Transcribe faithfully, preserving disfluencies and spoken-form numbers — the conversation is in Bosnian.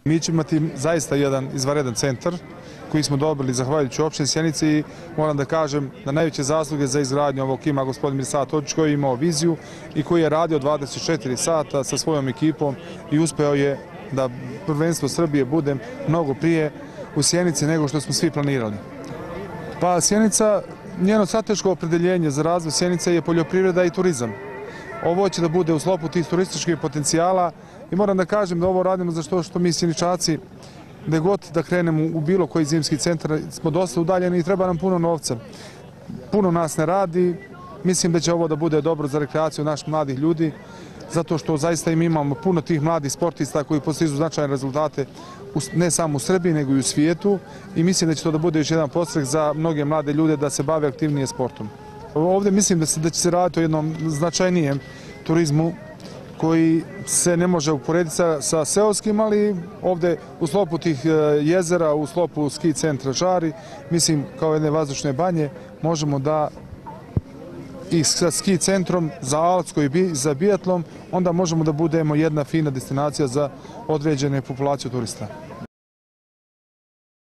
Mi ćemo imati zaista jedan izvanredan centar koji smo dobili zahvaljujući opštini Sjenica i moram da kažem da najveće zasluge za izgradnju ovog ima gospodin Mirsad Hodžić koji je imao viziju i koji je radio dvadeset četiri sata sa svojom ekipom i uspeo je da prvenstvo Srbije bude mnogo prije u Sjenici nego što smo svi planirali. Pa Sjenica, njeno strateško opredeljenje za razvoj Sjenice je poljoprivreda i turizam. Ovo će da bude u sklopu tih turističkih potencijala i moram da kažem da ovo radimo za što što mi Sjeničaci, gde god da krenemo u bilo koji zimski centar, smo dosta udaljeni i treba nam puno novca. Puno nas ne radi, mislim da će ovo da bude dobro za rekreaciju naših mladih ljudi, zato što zaista im imamo puno tih mladih sportista koji postižu značajne rezultate ne samo u Srbiji nego i u svijetu i mislim da će to da bude još jedan podstrek za mnoge mlade ljude da se bave aktivnije sportom. Ovdje mislim da, se, da će se raditi o jednom značajnijem turizmu koji se ne može uporediti sa, sa seoskim, ali ovdje u sklopu tih jezera, u sklopu ski centra Žari, mislim kao jedne vazdušne banje, možemo da i sa ski centrom za Alpsko i za biatlon, onda možemo da budemo jedna fina destinacija za određene populaciju turista.